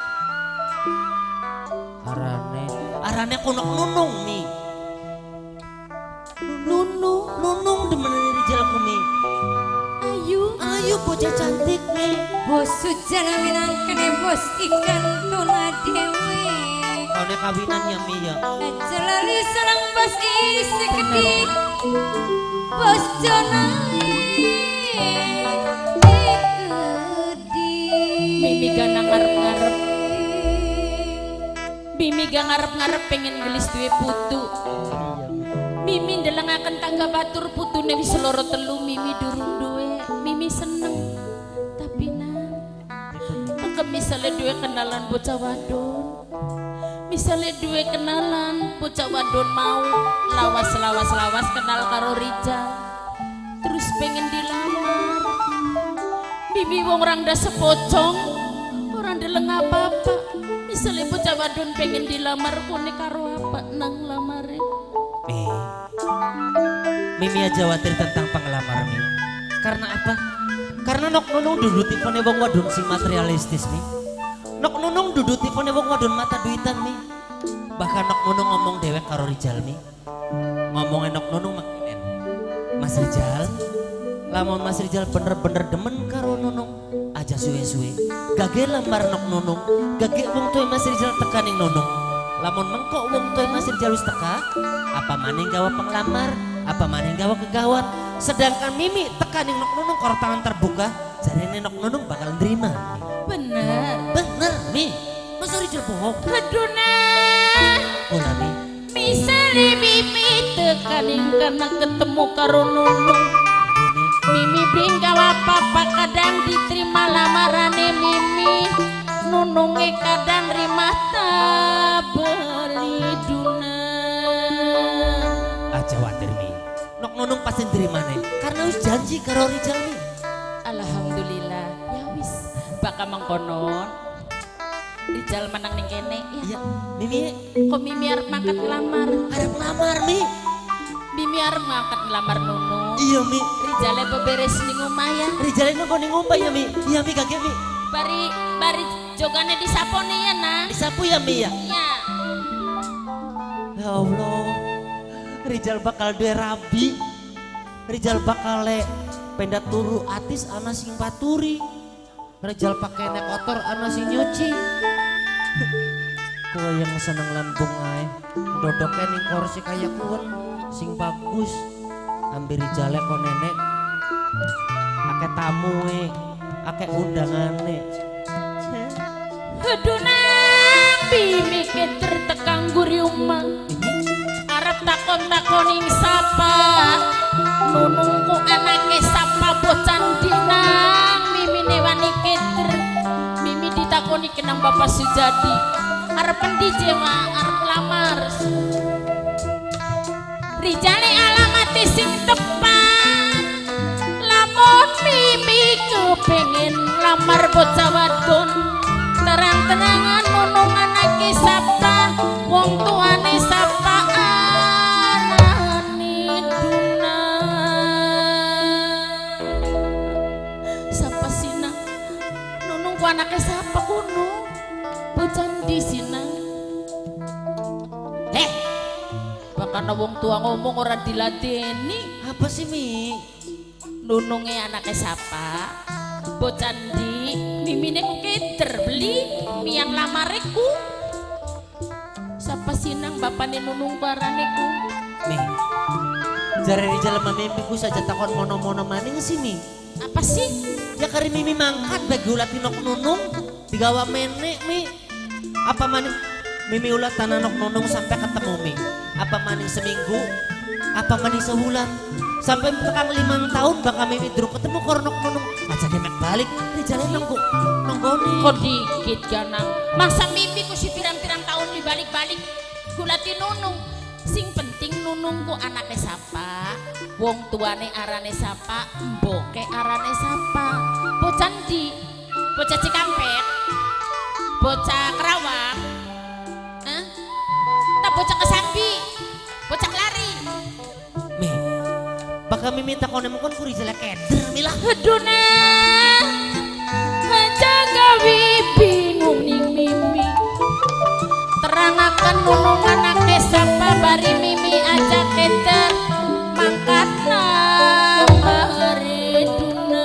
Arane. Arane kunok nunung Mi. Nunu, Nunung demenane Rijal ku Mi. Ayu, Ayu bocah cantik Mi. Bos sujana minangkene bos ikan tuna dewe. Kaune kawinannya Mi ya. Celali sarang bos isi gede. Bos jana Mimi gana ngarep-ngarep. Mimi gak ngarep-ngarep pengen gelis duwe putu. Mimi ndelengaken tangga batur putune wis loro telu Mimi durung duwe. Mimi seneng. Tapi nang maka misalnya duwe kenalan bocah wadon. Misalnya duwe kenalan bocah wadon mau lawas-lawas-lawas kenal karo Rijal. Terus pengen dilamar. Bibi wong orang da sepocong, orang deleng apa-apa. Misalnya bocah wadon pengen dilamar kune karo apa nang lamare. Mi, Mimi aja khawatir tentang penglamar Mi. Karena apa? Karena Nok Nunung duduk tipone wong wadon sing materialistis Mi. Nok Nunung duduk tipone wong wadon mata duitan Mi. Bahkan Nok Nunung ngomong dewek karo Rijal Mi. Ngomongin Nok Nunung makinen. Mas Rijal, lamun Mas Rijal bener-bener demen karo Nunung, aja suwe-suwe. Gage lamar Nok Nunung, gage wong tuh Mas Rijal tekaning Nunung. Lamun mengkok wong tuh Mas Rijal wis teka, apa maning gawa penglamar, apa maning gawa kegawat. Sedangkan Mimi tekaning Nok Nunung karo tangan terbuka, jarene Nok Nunung bakal nerima. Bener. Bener Mi, Mas Rijal bohong. Aduh nah. Kula Mi. Misalnya Mimi tekaning karena ketemu karo Nunung. Mimi binggaw apa-apa kadang diterima lamarane Mimi. Nununge kadang rimah tabeli duna. Aja khawatir Mi, Nok Nunung pasti nerimane karena wis janji karo Rijal Mi. Alhamdulillah ya wis bakal mengkonon. Rijal menang ning kene ya. Iya, Mimi Kok Mimi arep mangkat ngelamar? arep ngelamar Mi. Mimi arep mangkat ngelamar Nunung. Iya Mi, Rijale beberes ning omah ya. Rijal nunggu ning omah ya Mi. Iya Mi kage Mi. Bari bari jogane disapone ya nah. Disapu ya Mi ya. Iya. Ya Allah, Rijal bakal duwe rabi. Rijal bakal le pendat turu atis ana sing paturi. Rijal pakai nek kotor ana sing nyuci. Kowe yang seneng lambung ae. Dodoknya ning kursi kayak kuen sing bagus. Ambil Rijale kok nenek. Ake tamu e, ake undangane. Aduh nang Mimi keter tekang guri umah. Arep takon-takoning sapa. Nunungku anake sapa bocan dinang. Mimi newani keter. Mimi ditakoni kenang Bapak Sujadi. Arep endi jewa arep lamar. Rijale alamate sing tepat. Lamun Mimi kepengin lamar bocah wadon. Terang-terangan Nunung anake sapa. Wong tuane sapa arane duna. Sapa sinang Nunung ku anake sapa kuno. Bocan di sinang. Heh, bakana wong tua ngomong ora diladeni. Apa sih Mi? Nununge anake sapa? Bocan di Mimine ku keter beli miang lamareku. Sapa sinang bapane Nunung barane ku. Mi, jare Rijal sama mimpiku saja takon mono-mono maning sih Mi. Apa sih? Ya kari Mimi mangkat bagi ulat Nok Nunung digawa menek Mi. Apa maning Mimi ulat tanah Nok Nunung sampai ketemu Mi. Apa maning seminggu? Apa maning sebulan? Sampai tekan limang tahun bakal Mimi durung ketemu karo Nok Nunung. Aja demek balik Rijal nunggu nonggone. Kok dikit janang. Masa mimpi ku si pirang-pirang tahun dibalik-balik gulati Nunung. Sing penting Nunung ku anake sapa. Wong tuane arane sapa, mboke arane sapa. Bocan di, bocah Cikampek, bocah Kerawang, eh? Tak bocah Kesambi, bocah Lari. Mi, bakal Mimi takon emang ku Rijal keder milah. Aduh nah, aja gawi bingung ning Mimi. Terangaken Nunung anake sapa bari Mimi aja keder mangkat lamare duna.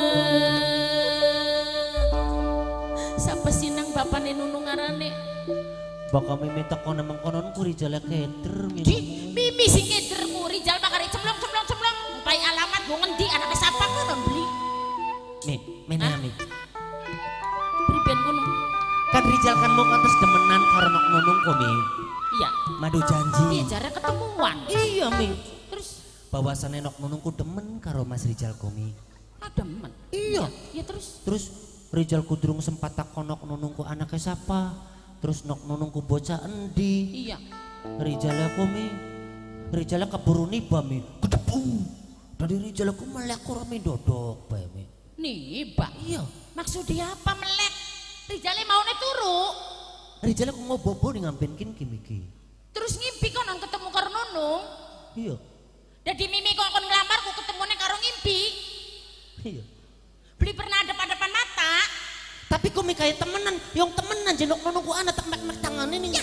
Sapa sinang bapane Nunung arane? Bakal Mimi takon emang konon ku Rijal keder milah. Di Mimi sing keder ku Rijal bakare cemplong-cemplong-cemplong. Upai alamat go ngendi anake sapa ku beli. Mi, meneh Mi. Priben kuno? Kan Rijal kan mau kantos demenan karo Nok Nunung kok Mi. Iya. Madu janji. Iya jare ketemuan. Iya Mi. Terus Bahwasannya Nok Nunung ku demen karo Mas Rijal kok Mi. ada men. Iya. Iya terus. Terus Rijal ku durung sempat takon Nok Nunung ku anake sapa. Terus Nok Nunung ku bocah endi. Iya. Rijal kok Mi. Rijal keburu niba Mi. Kedepu. Dari Rijal aku melek rame dodok bae mi. Nih, Mbak. Iya. Maksudnya apa melek? Rijale maune turu. Rijal aku ngobobo ning ngampenkin kimiki. Terus ngimpi kok nang ketemu karo Nunung. Iya. Dadi Mimi kok kon nglamarku ketemune karo ngimpi. Iya. Beli pernah depan-depan mata. Tapi kok mi kayak temenan, yang temenan jenok nunungku anak tak mek-mek tangannya nih.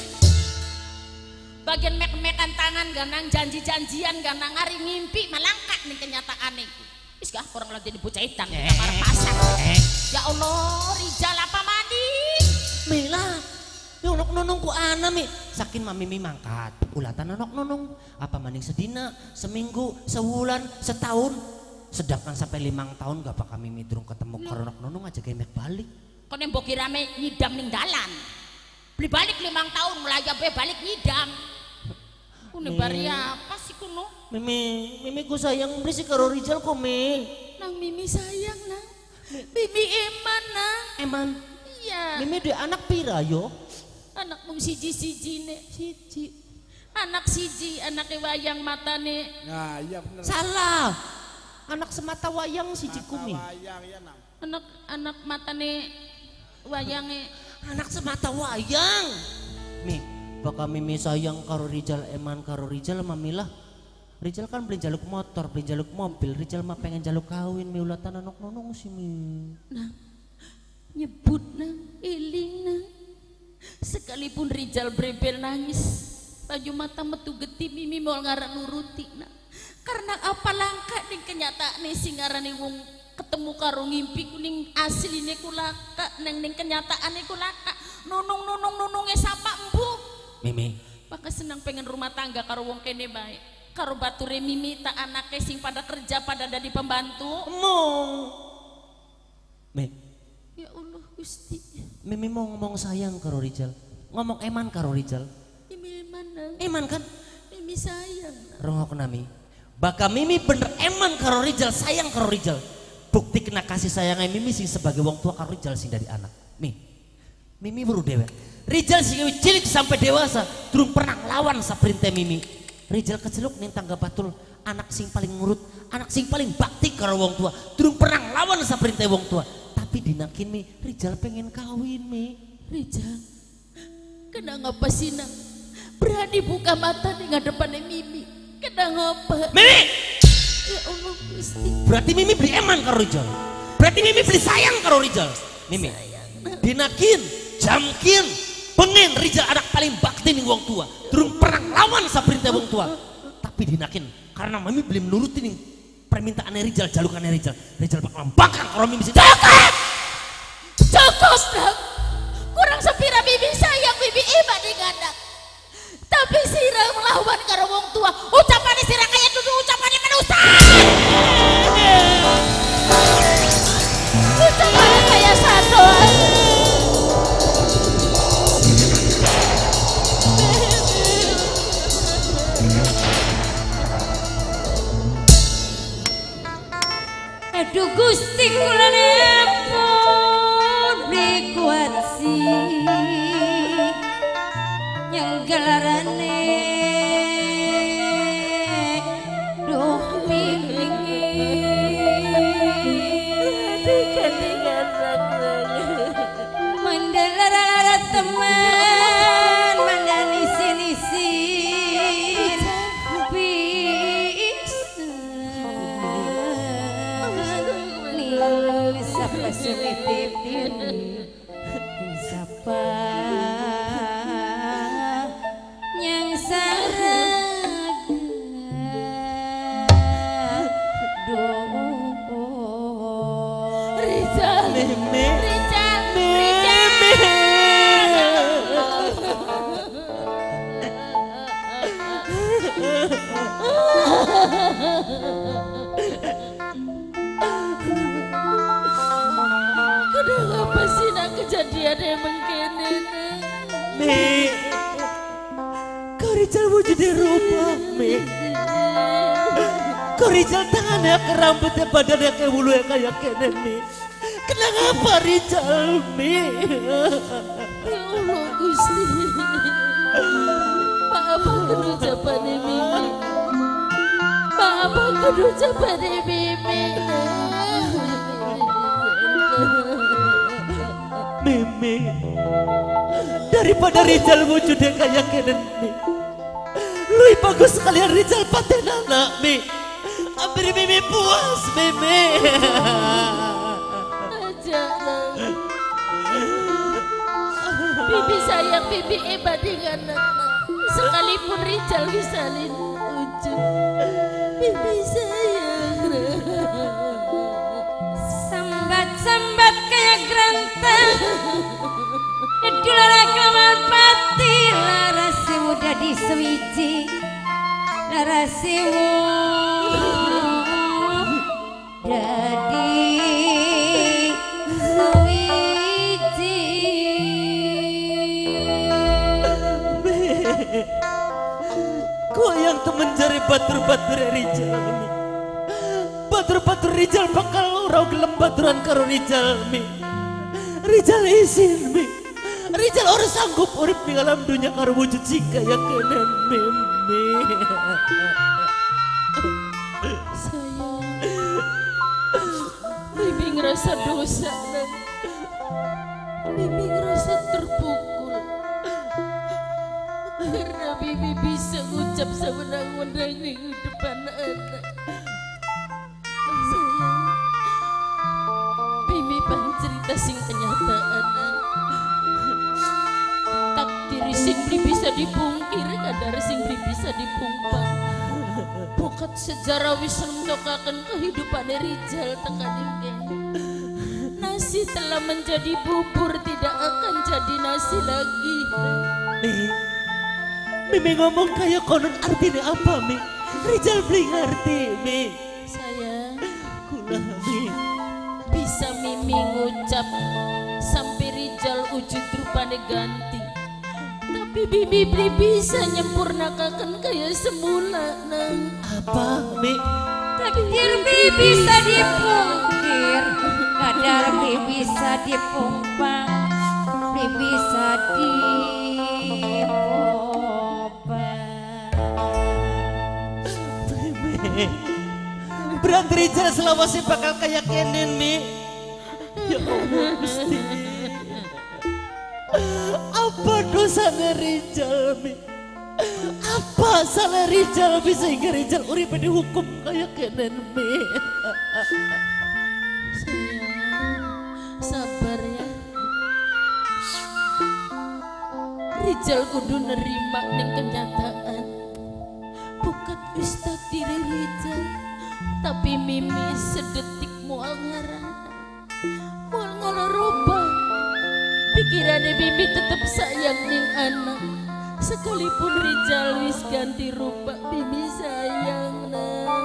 Bagian mek-mekan tangan ganang janji-janjian ganang hari ngimpi malangkat nih kenyataan iku. Wis gak kurang lagi bocah edan kamar pasang. Ya Allah, Rijal apa mandi? Mila, yang nok nunungku anak mi. Sakin mami mi mangkat, ulatan nok nunung. Apa maning sedina, seminggu, sebulan, setahun. Sedangkan sampai limang tahun gak bakal mimi durung ketemu karo nok nunung aja kayak mek balik. Kau nembok kirame nyidam ning dalan. Beli balik limang tahun melayap be balik nyidam. Kuno bari apa sih kuno? Mimi, mimi ku sayang beli si karo Rijal kok mi. Nang Mimi sayang nang. Mimi eman nang. Eman, Iya. mimi dia anak pira yo? Anak mung siji-siji nek siji. Anak siji, anake wayang matane. Nah, iya bener. Salah, anak semata wayang si Cikumi. Wayang ya nang. Anak anak matane wayange. Anak semata wayang. Mi, bakal mimi sayang karo Rijal eman karo Rijal mamilah. Rijal kan beli jaluk motor, beli jaluk mobil. Rijal mah pengen jaluk kawin, mi ulatan anak nonong sih mi. Nah, nyebut nang, iling nang. Sekalipun Rijal brebel nangis, baju mata metu geti Mimi mau ngaran nuruti nang. Karena apa langka ning kenyataan sing ngarani wong ketemu karo ngimpi kuning asline kulaka neng ning kenyataan kulaka. Nunung nunung nununge sapa embu. Mimi, Maka senang pengen rumah tangga karo wong kene bae. Karo bature Mimi tak anake sing pada kerja pada dadi pembantu. emong. Mi, Ya Allah Gusti. Mimi mau ngomong sayang karo Rijal, ngomong eman karo Rijal. Mimi mana? Eman kan? Mimi sayang. Rongok nami. Baka Mimi bener eman karo Rijal, sayang karo Rijal. Bukti kena kasih sayangnya Mimi sing sebagai wong tua karo Rijal sing dari anak. Mi, Mimi baru dewek. Rijal sing cilik sampai dewasa, durung pernah lawan saperintah Mimi. Rijal keceluk ning tangga batul, anak sing paling nurut, anak sing paling bakti karo wong tua, durung pernah lawan saperintah wong tua. Tapi dinakin Mi, Rijal pengen kawin Mi. Rijal, kenapa sih nak berani buka mata di ngadepannya Mimi? Kenapa? Mimi! Ya Allah Gusti. Berarti Mimi beli eman karo Rijal. Berarti Mimi beli sayang karo Rijal. Mimi, dinakin, jamkin, pengen Rijal anak paling bakti nih wong tua. Durung pernah lawan saperintah wong tua. Tapi dinakin karena Mimi belum nurutin nih permintaan Rijal, jalukan Rijal. Rijal bakal bakal kalau Mimi sih. Cukup! Cukup nak. Kurang sepira Mimi sayang Mimi iba di gandak. Tapi sirah melawan karo wong tua. Ucapannya sirah kayak dulu ucapannya manusia. Ucapannya kayak satu. Aduh Gusti kula nepun frekuensi yang gelarane duh mimpi mendelara teman mandani sinisin bisa siapa sumitipin siapa yang sarang doa Rijal, Mimi, Rijal, Kenapa sih nak kejadian emang kene? Mi, kau Rijal mau jadi rupa, Mi. Kau Rijal tangannya ke rambutnya, badannya ke bulunya kayak kene, Mi. Kenapa Rijal, Mi? Ya Allah Gusti. Maafkan ucapan Mimi. maafkan ucapan Mimi. Mimi, daripada Rizal wujudnya kayak kenen Mi, lebih bagus sekalian Rizal paten anak Mi. Hampir Mimi puas Mimi. Jangan. Bibi sayang Bibi hebat dengan anak. Sekalipun Rizal wisalin ujung, Bibi sayang. Sambat-sambat kayak gerantang Dulara kamar pati Larasi udah di swiji Larasi udah di swiji Kok yang temen jari batur-batur Rizal Mi, batur-batur Rizal bakal orang gelem baturan karo Rizal Mi. Rizal izin Mi, Rizal orang sanggup urip di alam dunia karo wujud si kaya kenen Mimi. Sayang, Bibi ngerasa dosa dan Bibi ngerasa terpukul karena Bibi bisa ngucap sewenang-wenang di depan anak. Sayang, Bibi pengen cerita sing kenyataan. Takdir sing beli bisa dipungkir, kadar sing beli bisa dipungpang. Pokat sejarah wis nemtokaken kehidupan Rizal tekan kene. Nasi telah menjadi bubur, tidak akan jadi nasi lagi. Mi, Mimi ngomong kayak konon artinya apa Mi? Rizal beli ngerti Mi. Sayang, Kula Mi, bisa Mimi ngucap sampai Rizal wujud rupane ganti. Tapi Bibi beli bisa nyempurnakan kayak semula nang. apa Mi? Takdir bi bisa dipungkir Kadar bi bisa dipumpang Bi bisa dipopang Mi, berarti Rizal selawasi bakal kayak kenen Mi. Ya Allah Gusti, apa dosanya Rizal Mi? Apa salah Rizal bisa hingga Rizal urip dihukum kayak kenen Mi? Sayang, sabar ya. Rizal kudu nerima ning kenyataan. Bukan wis takdir Rizal, tapi Mimi sedetik moal ngarana, moal ngarubah. Pikirannya Mimi tetap sayang ning anak. Sekalipun Rizal wis ganti rupa, Mimi sayang nang.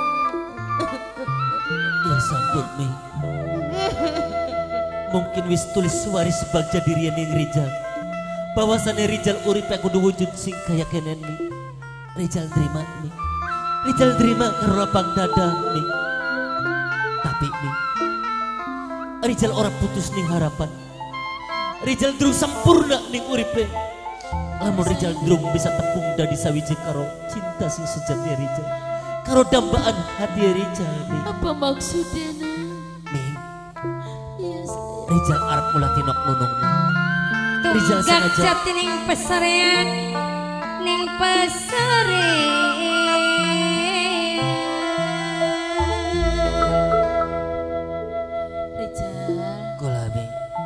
Ya sambut Mi, mungkin wis tulis waris bagja dirian yang Rizal bahwasannya Rizal urip kudu wujud sing kaya kenen Mi. Rizal terima Mi, Rizal terima karo lapang dada Mi. Tapi Mi, Rizal orang putus ning harapan. Rizal durung sempurna ning uripe. Lamun Rizal durung bisa tepung dadi sawiji karo cinta sing sejati Rizal, karo dambaan hati Rizal Mi. Apa maksudnya nang? Mi, Iya sayang. Rizal arep mulatih nok nunung Mi. Rizal Tunggak sengaja jati ning pesarean Ning pesarean Rizal, kula Mi.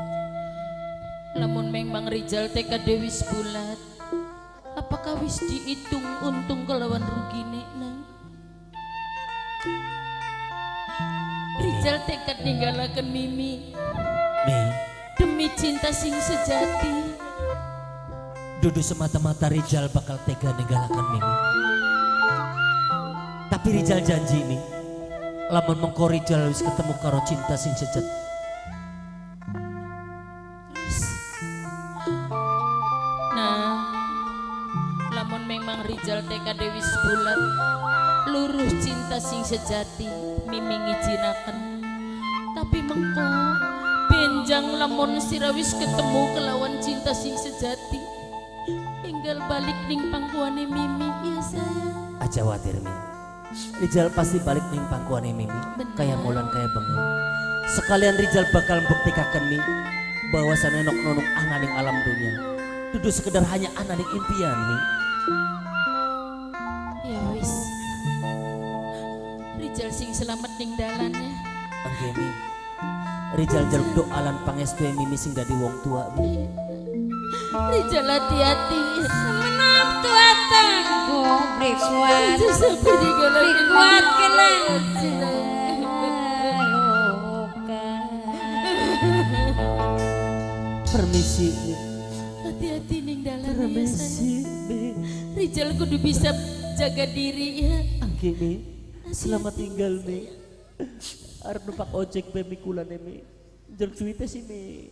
lamun memang Rizal teka dewis bulat, apakah wis dihitung untung kelawan rugine nang? Rizal tekad ninggalaken Mimi Mi, demi cinta sing sejati. dudu semata-mata Rizal bakal tega ninggalakan Mimi. Tapi Rizal janji Mi, lamun mengko Rizal wis ketemu karo cinta sing sejati. Nah, lamun memang Rizal teka dewis bulat, luruh cinta sing sejati, Mimi ngijinaken. Tapi mengko benjang lamun sirawis ketemu kelawan cinta sing sejati, tinggal balik ning pangkuane Mimi ya sayang. Aja watir Mi, Rijal pasti balik ning pangkuane Mimi kayak molan kayak bengi. Sekalian Rijal bakal buktikan Mi bahwa sanenok nonok ananing alam dunia dudu sekedar hanya ananing impian Mi. Ya wis. Rijal sing selamat ning dalannya. Angge Mi. Rijal jaluk doalan pangestu Mimi sing dadi wong tua Mi. Rijal hati-hati. Semenap tua tanggung berikuat Sampai di galan berikuat kenang Permisi Mi. hati-hati ning dalannya. Permisi Mi. Rijal kudu bisa jaga diri ya. Angge Mi. Selamat tinggal Mi. Arep numpak ojek bae Mi kulane Mi. Jaluk duite sih Mi.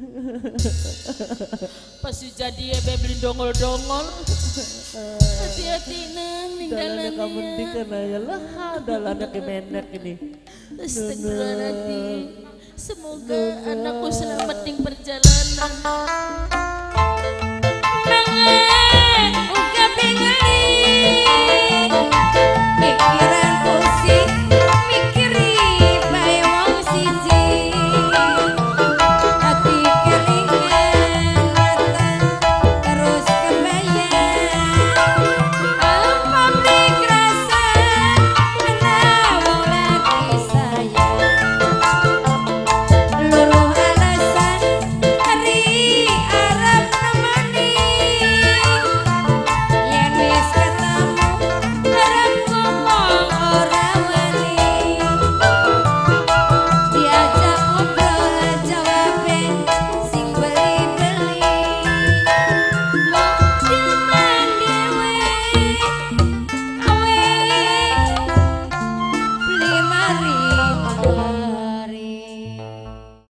Pas jadi ya beli dongol-dongol. Hati-hati nang ning Dalannya dalannya. kamu di kana ya lah, dalannya kemenek ini. Astagfirullahaladzim. Semoga anakku selamat ning perjalanan.